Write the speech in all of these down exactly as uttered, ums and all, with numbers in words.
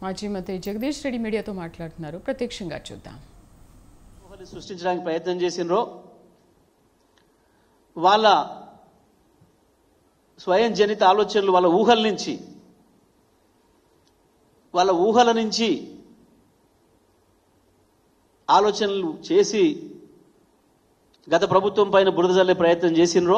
మాజీ మంత్రి జగదీష్ రెడ్డి మీడియాతో మాట్లాడుతున్నారు. ప్రత్యక్షంగా చూద్దాం. సృష్టించడానికి ప్రయత్నం చేసినరో వాళ్ళ స్వయం జనిత ఆలోచనలు వాళ్ళ ఊహల నుంచి వాళ్ళ ఊహల నుంచి ఆలోచనలు చేసి గత ప్రభుత్వం పైన బురద జల్లే ప్రయత్నం చేసినరో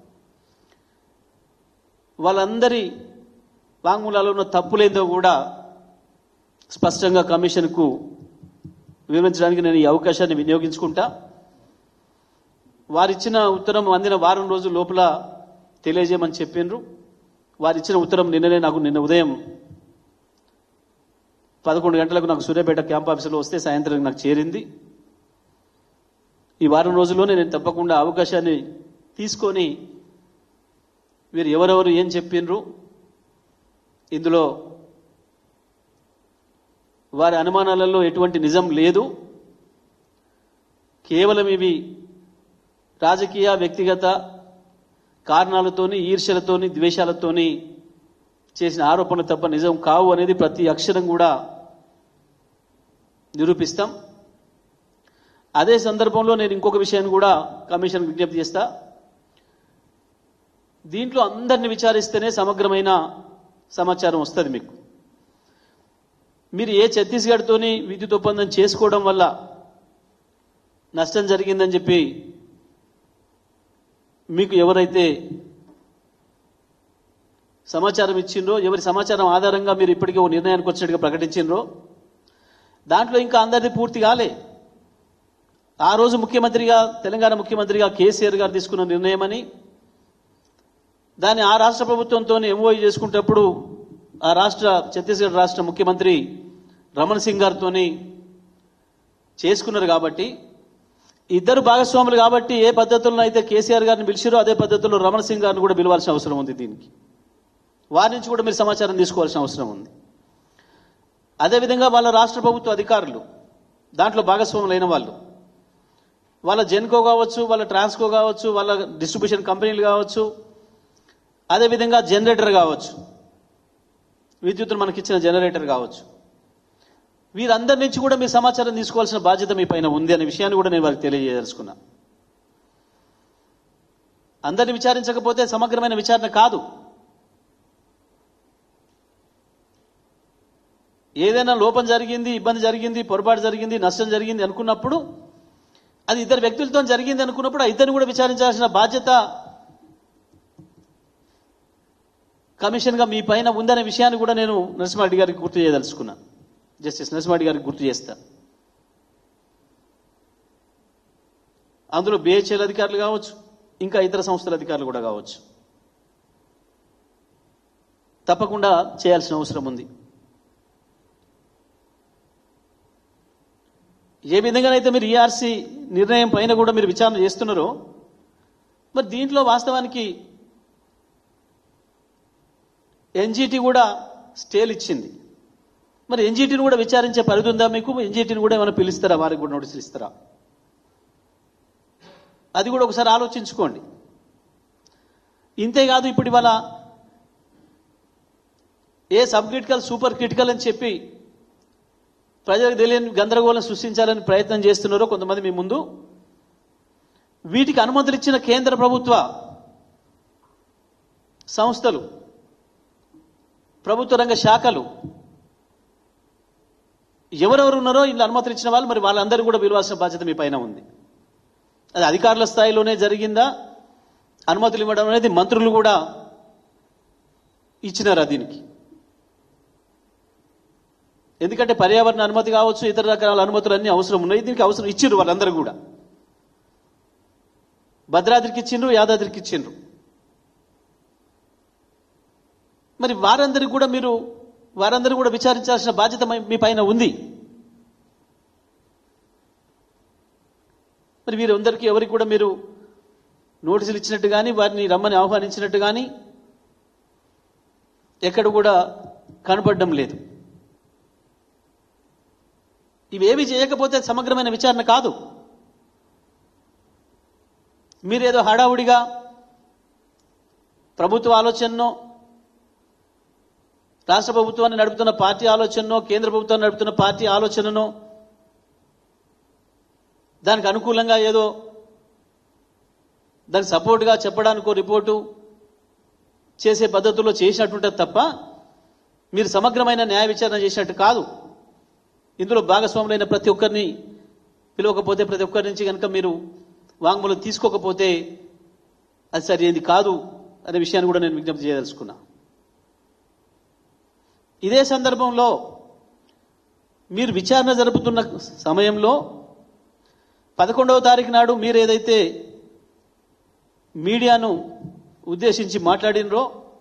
వాళ్ళందరి వాంగ్మూలాల్లో ఉన్న తప్పులేందో కూడా స్పష్టంగా కమిషన్కు వివరించడానికి నేను ఈ అవకాశాన్ని వినియోగించుకుంటా. వారిచ్చిన ఉత్తరం అందిన వారం రోజుల లోపల తెలియజేయమని చెప్పిండ్రు. వారిచ్చిన ఉత్తరం నిన్ననే నాకు నిన్న ఉదయం పదకొండు గంటలకు నాకు సూర్యాపేట క్యాంప్ ఆఫీసులో వస్తే సాయంత్రం నాకు చేరింది. ఈ వారం రోజుల్లోనే నేను తప్పకుండా అవకాశాన్ని తీసుకొని వీరు ఎవరెవరు ఏం చెప్పిండ్రు, ఇందులో వారి అనుమానాలలో ఎటువంటి నిజం లేదు, కేవలం ఇవి రాజకీయ వ్యక్తిగత కారణాలతోని ఈర్ష్యలతోని ద్వేషాలతోని చేసిన ఆరోపణలు తప్ప నిజం కావు అనేది ప్రతి అక్షరం కూడా నిరూపిస్తాం. అదే సందర్భంలో నేను ఇంకొక విషయాన్ని కూడా కమిషన్ విజ్ఞప్తి చేస్తా. దీంట్లో అందరిని విచారిస్తేనే సమగ్రమైన సమాచారం వస్తుంది. మీకు మీరు ఏ ఛత్తీస్గఢ్తోని విద్యుత్ ఒప్పందం చేసుకోవడం వల్ల నష్టం జరిగిందని చెప్పి మీకు ఎవరైతే సమాచారం ఇచ్చిండ్రో, ఎవరి సమాచారం ఆధారంగా మీరు ఇప్పటికే ఓ నిర్ణయానికి వచ్చినట్టుగా ప్రకటించిండ్రో, దాంట్లో ఇంకా అందరిది పూర్తి కాలే. ఆ రోజు ముఖ్యమంత్రిగా తెలంగాణ ముఖ్యమంత్రిగా కేసీఆర్ గారు తీసుకున్న నిర్ణయం అని, దాన్ని ఆ రాష్ట్ర ప్రభుత్వంతో ఎంఓయూ చేసుకునేటప్పుడు ఆ రాష్ట్ర ఛత్తీస్గఢ్ రాష్ట్ర ముఖ్యమంత్రి రమణ్ సింగ్ గారితో చేసుకున్నారు. కాబట్టి ఇద్దరు భాగస్వాములు కాబట్టి ఏ పద్ధతుల్లో అయితే కేసీఆర్ గారిని పిలిచారో అదే పద్ధతుల్లో రమణ్ సింగ్ గారిని కూడా పిలవాల్సిన అవసరం ఉంది. దీనికి వారి నుంచి కూడా మీరు సమాచారం తీసుకోవాల్సిన అవసరం ఉంది. అదేవిధంగా వాళ్ళ రాష్ట్ర ప్రభుత్వ అధికారులు, దాంట్లో భాగస్వాములైన వాళ్ళు, వాళ్ళ జెన్కో కావచ్చు, వాళ్ళ ట్రాన్స్కో కావచ్చు, వాళ్ళ డిస్ట్రిబ్యూషన్ కంపెనీలు కావచ్చు, అదేవిధంగా జనరేటర్ కావచ్చు, విద్యుత్తును మనకిచ్చిన జనరేటర్ కావచ్చు, వీరందరి నుంచి కూడా మీ సమాచారం తీసుకోవాల్సిన బాధ్యత మీ పైన ఉంది అనే విషయాన్ని కూడా నేను వారికి తెలియజేయదలుచుకున్నా. అందరిని విచారించకపోతే సమగ్రమైన విచారణ కాదు. ఏదైనా లోపం జరిగింది, ఇబ్బంది జరిగింది, పొరపాటు జరిగింది, నష్టం జరిగింది అనుకున్నప్పుడు, అది ఇద్దరు వ్యక్తులతో జరిగింది అనుకున్నప్పుడు ఆ ఇద్దరిని కూడా విచారించాల్సిన బాధ్యత కమిషన్గా మీ పైన ఉందనే విషయాన్ని కూడా నేను నరసింహారెడ్డి గారికి గుర్తు చేయదలుచుకున్నా. జస్టిస్ నరసింహారెడ్డి గారికి గుర్తు చేస్తా. అందులో బిహెచ్ఎల్ అధికారులు కావచ్చు, ఇంకా ఇతర సంస్థల అధికారులు కూడా కావచ్చు. తప్పకుండా చేయాల్సిన అవసరం ఉంది. ఏ విధంగానైతే మీరు ఈఆర్సీ నిర్ణయం పైన కూడా మీరు విచారణ చేస్తున్నారో, మరి దీంట్లో వాస్తవానికి ఎన్జీటీ కూడా స్టేలు ఇచ్చింది. మరి ఎన్జీటీని కూడా విచారించే పరిధి ఉందా మీకు? ఎన్జీటీని కూడా ఏమైనా పిలుస్తారా? వారికి కూడా నోటీసులు ఇస్తారా? అది కూడా ఒకసారి ఆలోచించుకోండి. ఇంతేకాదు, ఇప్పుడు ఇవాళ ఏ సబ్ క్రిటికల్ సూపర్ క్రిటికల్ అని చెప్పి ప్రజలకు తెలియని గందరగోళం సృష్టించాలని ప్రయత్నం చేస్తున్నారో కొంతమంది మీ ముందు, వీటికి అనుమతులు ఇచ్చిన కేంద్ర ప్రభుత్వ సంస్థలు, ప్రభుత్వ రంగ శాఖలు ఎవరెవరు ఉన్నారో ఇందులో అనుమతులు ఇచ్చిన వాళ్ళు, మరి వాళ్ళందరూ కూడా పిలవాల్సిన బాధ్యత మీ పైన ఉంది. అది అధికారుల స్థాయిలోనే జరిగిందా? అనుమతులు ఇవ్వడం అనేది మంత్రులు కూడా ఇచ్చినారా దీనికి? ఎందుకంటే పర్యావరణ అనుమతి కావచ్చు, ఇతర రకాల అనుమతులు అన్ని అవసరం ఉన్నాయి. దీనికి అవసరం ఇచ్చిండ్రు వాళ్ళందరూ కూడా. భద్రాద్రికి ఇచ్చిండ్రు, యాదాద్రికి ఇచ్చిండ్రు. మరి వారందరికి కూడా మీరు వారందరూ కూడా విచారించాల్సిన బాధ్యత మీ పైన ఉంది. మరి వీరందరికీ ఎవరికి కూడా మీరు నోటీసులు ఇచ్చినట్టు కానీ, వారిని రమ్మని ఆహ్వానించినట్టు కానీ ఎక్కడ కూడా కనపడడం లేదు. ఇవేవి చేయకపోతే సమగ్రమైన విచారణ కాదు. మీరేదో హడావుడిగా ప్రభుత్వ ఆలోచననో రాష్ట్ర ప్రభుత్వాన్ని నడుపుతున్న పార్టీ ఆలోచననో కేంద్ర ప్రభుత్వాన్ని నడుపుతున్న పార్టీ ఆలోచననో దానికి అనుకూలంగా ఏదో దానికి సపోర్ట్గా చెప్పడానికో రిపోర్టు చేసే పద్ధతుల్లో చేసినట్టుంటుంది తప్ప మీరు సమగ్రమైన న్యాయ విచారణ చేసినట్టు కాదు. ఇందులో భాగస్వాములైన ప్రతి ఒక్కరిని పిలవకపోతే, ప్రతి ఒక్కరి నుంచి కనుక మీరు వాంగ్మూలం తీసుకోకపోతే అది సరైనది కాదు అనే విషయాన్ని కూడా నేను విజ్ఞప్తి చేయదలుచుకున్నా. ఇదే సందర్భంలో మీరు విచారణ జరుపుతున్న సమయంలో పదకొండవ తారీఖు నాడు మీరు ఏదైతే మీడియాను ఉద్దేశించి మాట్లాడినరో,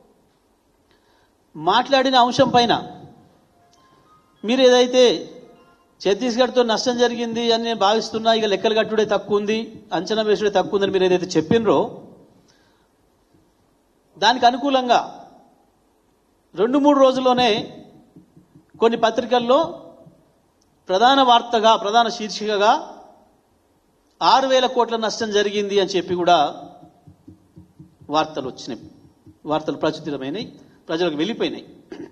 మాట్లాడిన అంశం పైన మీరు ఏదైతే ఛత్తీస్గఢ్తో నష్టం జరిగింది అని నేను భావిస్తున్నా, ఇక లెక్కలు కట్టుడే తక్కువ ఉంది, అంచనా వేసుడే తక్కువ ఉందని మీరు ఏదైతే చెప్పినరో దానికి అనుకూలంగా రెండు మూడు రోజుల్లోనే కొన్ని పత్రికల్లో ప్రధాన వార్తగా ప్రధాన శీర్షికగా ఆరు వేల కోట్ల నష్టం జరిగింది అని చెప్పి కూడా వార్తలు వచ్చినాయి, వార్తలు ప్రచురితమైనాయి, ప్రజలకు వెళ్ళిపోయినాయి.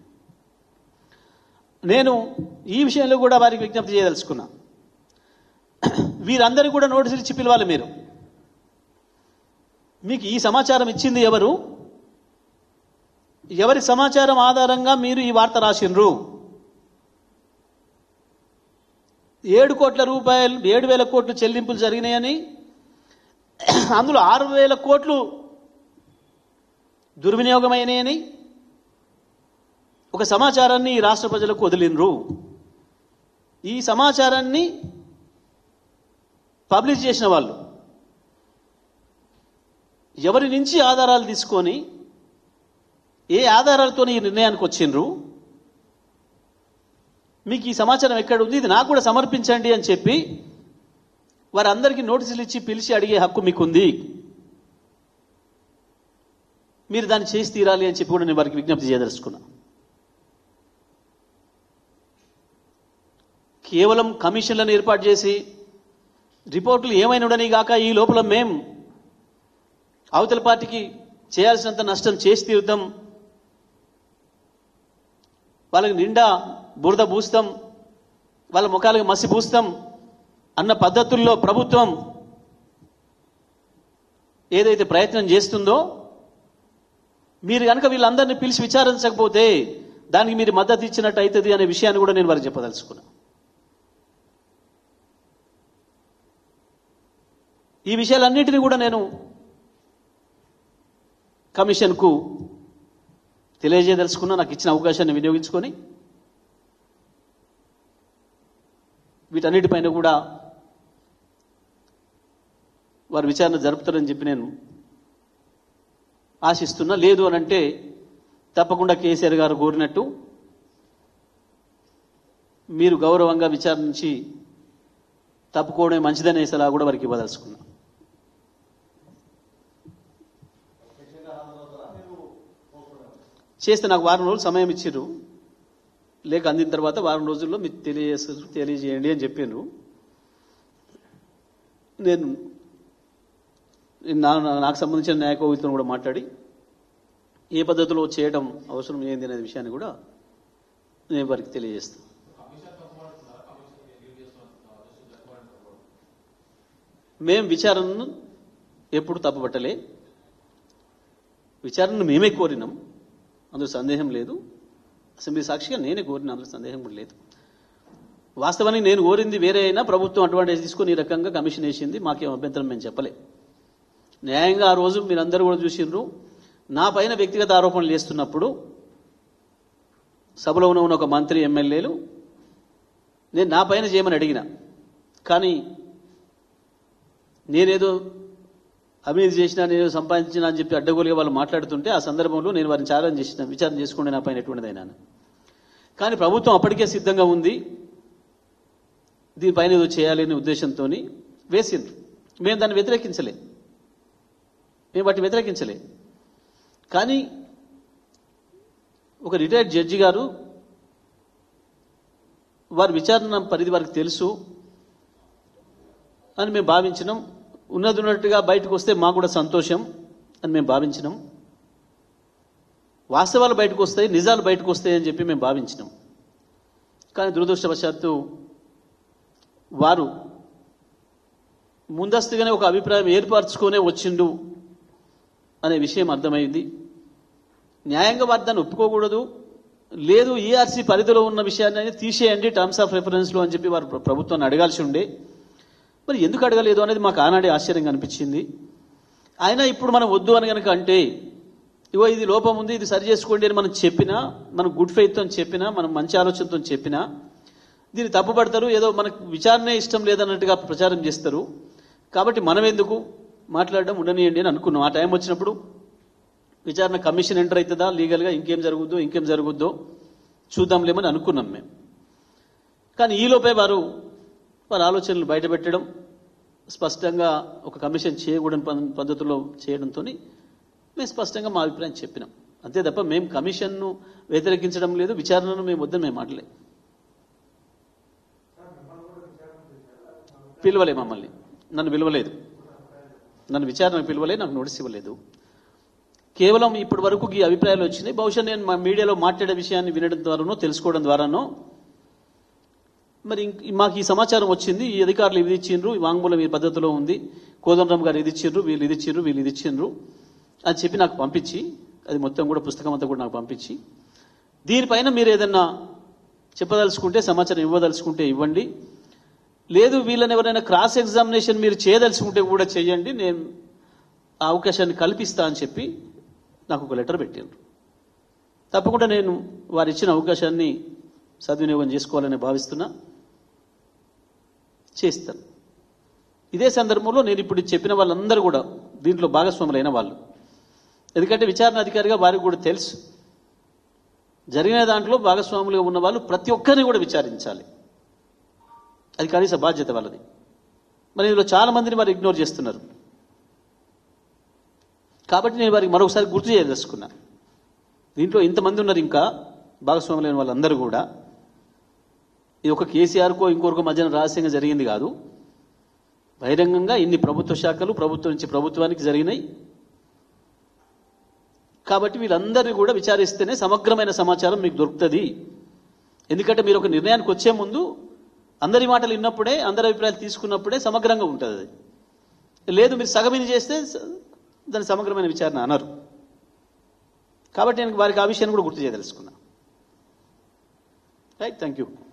నేను ఈ విషయంలో కూడా వారికి విజ్ఞప్తి చేయదలుచుకున్నా. వీరందరూ కూడా నోటీసులు ఇచ్చి పిలవాలి. మీరు మీకు ఈ సమాచారం ఇచ్చింది ఎవరు, ఎవరి సమాచారం ఆధారంగా మీరు ఈ వార్త రాసినరు? ఏడు కోట్ల రూపాయలు ఏడు వేల కోట్లు చెల్లింపులు జరిగినాయని, అందులో ఆరు వేల కోట్లు దుర్వినియోగమైనాయని ఒక సమాచారాన్ని ఈ రాష్ట్ర ప్రజలకు వదిలినరు. ఈ సమాచారాన్ని పబ్లిష్ చేసిన వాళ్ళు ఎవరి నుంచి ఆధారాలు తీసుకొని ఏ ఆధారాలతో ఈ నిర్ణయానికి వచ్చిండ్రు, మీకు ఈ సమాచారం ఎక్కడ ఉంది, ఇది నాకు కూడా సమర్పించండి అని చెప్పి వారందరికీ నోటీసులు ఇచ్చి పిలిచి అడిగే హక్కు మీకుంది. మీరు దాన్ని చేసి తీరాలి అని చెప్పి కూడా నేను వారికి విజ్ఞప్తి చేయదలుచుకున్నా. కేవలం కమిషన్లను ఏర్పాటు చేసి రిపోర్టులు ఏమైనా ఉండని గాక ఈ లోపల మేం అవతల పార్టీకి చేయాల్సినంత నష్టం చేసి తీరుతాం, వాళ్ళకి నిండా బురద పూస్తాం, వాళ్ళ ముఖాలకు మసి పూస్తాం అన్న పద్ధతుల్లో ప్రభుత్వం ఏదైతే ప్రయత్నం చేస్తుందో, మీరు కనుక వీళ్ళందరినీ పిలిచి విచారించకపోతే దానికి మీరు మద్దతు ఇచ్చినట్టు అవుతుంది అనే విషయాన్ని కూడా నేను వారికి చెప్పదలుచుకున్నా. ఈ విషయాలన్నింటినీ కూడా నేను కమిషన్కు తెలియజేయదలుచుకున్నా. నాకు ఇచ్చిన అవకాశాన్ని వినియోగించుకొని వీటన్నిటిపైన కూడా వారు విచారణ జరుపుతారని చెప్పి నేను ఆశిస్తున్నా. లేదు అని అంటే తప్పకుండా కేసీఆర్ గారు కోరినట్టు మీరు గౌరవంగా విచారించి తప్పుకోవడమే మంచిదనే సలహా కూడా వారికి ఇవ్వదలుచుకున్నా. చేస్తే నాకు వారం రోజులు సమయం ఇచ్చిర్రు, లేక అందిన తర్వాత వారం రోజుల్లో మీకు తెలియజేస్తారు తెలియజేయండి అని చెప్పినారు. నేను నాకు సంబంధించిన న్యాయ కోవితులను కూడా మాట్లాడి ఏ పద్ధతిలో చేయడం అవసరం ఏంది అనే విషయాన్ని కూడా నేను వారికి తెలియజేస్తాను. మేం విచారణను ఎప్పుడు తప్పుపట్టలే, విచారణను మేమే కోరినాం, అందులో సందేహం లేదు. అసెంబ్లీ సాక్షిగా నేనే కోరిన, అందులో సందేహం కూడా లేదు. వాస్తవానికి నేను కోరింది వేరే అయినా ప్రభుత్వం అడ్వాంటేజ్ తీసుకొని ఈ రకంగా కమిషన్ వేసింది, మాకేం అభ్యంతరం మేము చెప్పలే. న్యాయంగా ఆ రోజు మీరందరూ కూడా చూసిండ్రు, నా పైన వ్యక్తిగత ఆరోపణలు చేస్తున్నప్పుడు సభలో ఉన్న ఒక మంత్రి ఎమ్మెల్యేలు నేను నా పైన చేయమని అడిగిన, కానీ నేనేదో అవినీతి చేసినా నేను సంపాదించినా అని చెప్పి అడ్డగోలుగా వాళ్ళు మాట్లాడుతుంటే ఆ సందర్భంలో నేను వారిని ఛాలెంజ్ చేసిన, విచారణ చేసుకోండి నా పైన ఎటువంటిదైనా. కానీ ప్రభుత్వం అప్పటికే సిద్ధంగా ఉంది, దీనిపైన ఏదో చేయాలి అనే ఉద్దేశంతో వేసిండ్రు. మేము దాన్ని వ్యతిరేకించలే, మేము వాటిని వ్యతిరేకించలే. కానీ ఒక రిటైర్డ్ జడ్జి గారు వారి విచారణ పరిధి వారికి తెలుసు అని మేము భావించినాం. ఉన్నది ఉన్నట్టుగా బయటకు వస్తే మాకు కూడా సంతోషం అని మేము భావించినాం. వాస్తవాలు బయటకు వస్తాయి, నిజాలు బయటకు వస్తాయి అని చెప్పి మేము భావించినాం. కానీ దురదృష్టవశాత్తు వారు ముందస్తుగానే ఒక అభిప్రాయం ఏర్పరచుకునే వచ్చిండు అనే విషయం అర్థమైంది. న్యాయంగా వారు దాన్ని ఒప్పుకోకూడదు, లేదు ఈఆర్సీ పరిధిలో ఉన్న విషయాన్ని తీసేయండి టర్మ్స్ ఆఫ్ రెఫరెన్స్లో అని చెప్పి వారు ప్రభుత్వాన్ని అడగాల్సి ఉండే. మరి ఎందుకు అడగలేదు అనేది మాకు ఆనాడే ఆశ్చర్యంగా అనిపించింది. అయినా ఇప్పుడు మనం వద్దు అని కనుక అంటే, ఇగో ఇది లోపం ఉంది, ఇది సరి చేసుకోండి అని మనం చెప్పినా, మనం గుడ్ ఫెయిత్తో చెప్పినా, మనం మంచి ఆలోచనతో చెప్పినా దీన్ని తప్పుపడతారు, ఏదో మనకు విచారణే ఇష్టం లేదన్నట్టుగా ప్రచారం చేస్తారు. కాబట్టి మనం ఎందుకు మాట్లాడడం, ఉండనియండి అని అనుకున్నాం. ఆ టైం వచ్చినప్పుడు విచారణ కమిషన్ ఎంటర్ అవుతుందా, లీగల్గా ఇంకేం జరుగుద్దో ఇంకేం జరుగుద్దో చూద్దాంలేమని అనుకున్నాం మేము. కానీ ఈలోపే వారు వారి ఆలోచనలు బయటపెట్టడం, స్పష్టంగా ఒక కమిషన్ చేయకూడని పద్ధతిలో చేయడంతో మేము స్పష్టంగా మా అభిప్రాయం చెప్పినాం. అంతే తప్ప మేము కమిషన్ను వ్యతిరేకించడం లేదు, విచారణను మేము వద్దని మేము మాట్లాడలేదు. పిలవలే మమ్మల్ని, నన్ను పిలవలేదు, నన్ను విచారణకు పిలవలే, నాకు నోటీస్ ఇవ్వలేదు. కేవలం ఇప్పటి వరకు ఈ అభిప్రాయాలు వచ్చినాయి. బహుశా నేను మా మీడియాలో మాట్లాడే విషయాన్ని వినడం ద్వారానో తెలుసుకోవడం ద్వారానో మరి మాకు ఈ సమాచారం వచ్చింది, ఈ అధికారులు ఇది ఇచ్చిండ్రు, ఈ వాంగ్మూలం ఈ పద్ధతిలో ఉంది, కోదండరామ్ గారు ఇది ఇచ్చిండ్రు, వీళ్ళు ఇది ఇచ్చిండ్రు, వీళ్ళు ఇది ఇచ్చిండ్రు అని చెప్పి నాకు పంపించి, అది మొత్తం కూడా పుస్తకం అంతా కూడా నాకు పంపించి, దీనిపైన మీరు ఏదన్నా చెప్పదలుచుకుంటే, సమాచారం ఇవ్వదలుచుకుంటే ఇవ్వండి, లేదు వీళ్ళని ఎవరైనా క్రాస్ ఎగ్జామినేషన్ మీరు చేయదలుచుకుంటే కూడా చేయండి, నేను ఆ అవకాశాన్ని కల్పిస్తా అని చెప్పి నాకు ఒక లెటర్ పెట్టిండ్రు. తప్పకుండా నేను వారు ఇచ్చిన అవకాశాన్ని సద్వినియోగం చేసుకోవాలని భావిస్తున్నా, చేస్తాను. ఇదే సందర్భంలో నేను ఇప్పుడు చెప్పిన వాళ్ళందరూ కూడా దీంట్లో భాగస్వాములైన వాళ్ళు, ఎందుకంటే విచారణ అధికారిగా వారికి కూడా తెలుసు జరిగిన దాంట్లో భాగస్వాములుగా ఉన్న వాళ్ళు ప్రతి ఒక్కరిని కూడా విచారించాలి, అది కనీస బాధ్యత వాళ్ళది. మరి ఇందులో చాలా మందిని వారు ఇగ్నోర్ చేస్తున్నారు. కాబట్టి నేను వారికి మరొకసారి గుర్తు చేయదలుచుకున్నా, దీంట్లో ఇంతమంది ఉన్నారు ఇంకా భాగస్వాములైన వాళ్ళందరూ కూడా. ఇది ఒక కేసీఆర్కో ఇంకొక మధ్యన రహస్యంగా జరిగింది కాదు, బహిరంగంగా ఇన్ని ప్రభుత్వ శాఖలు ప్రభుత్వం నుంచి ప్రభుత్వానికి జరిగినాయి. కాబట్టి వీళ్ళందరినీ కూడా విచారిస్తేనే సమగ్రమైన సమాచారం మీకు దొరుకుతుంది. ఎందుకంటే మీరు ఒక నిర్ణయానికి వచ్చే ముందు అందరి మాటలు విన్నప్పుడే, అందరి అభిప్రాయాలు తీసుకున్నప్పుడే సమగ్రంగా ఉంటుంది. లేదు మీరు సగమిని చేస్తే దాని సమగ్రమైన విచారణ అనరు. కాబట్టి నేను వారికి ఆ విషయాన్ని కూడా గుర్తు చేయదలుచుకున్నా. Right, thank you.